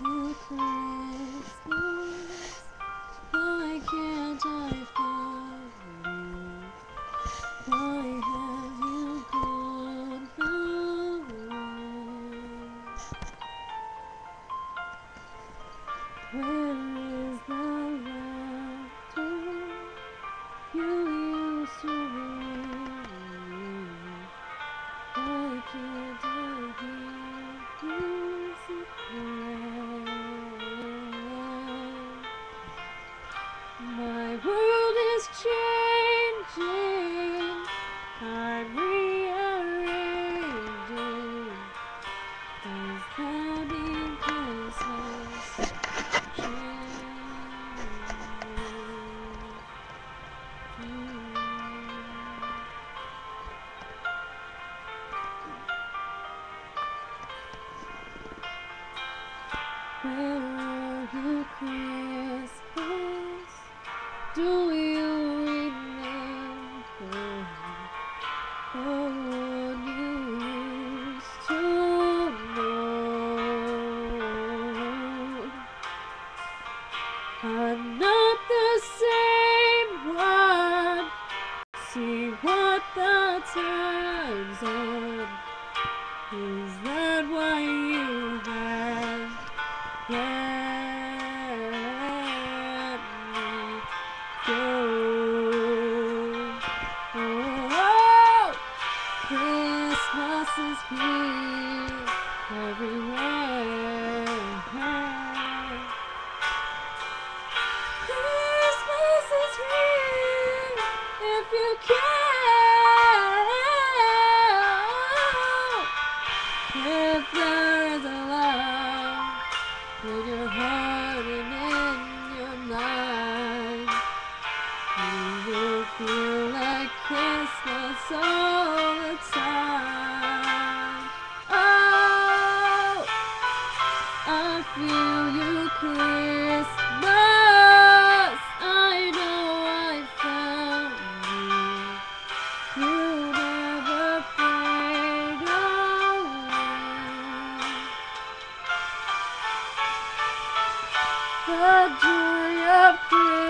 you, Christmas? Why can't I find you? Why have you gone away? Where is the laughter you used to bring? Why can't I hear music play? My world is changing, I'm rearranging. Does that mean Christmas Where are you, Christmas? Do you remember the one you used to know? I'm not the same one. See what the time's on. Is that why you have let me go? Oh, Christmas is here everywhere. Christmas is here if you care. If there is a love in your heart and in your mind, you will feel like Christmas all the time. Oh, I feel you, Christmas. I know I found you. You never fade away. The joy of Christmas.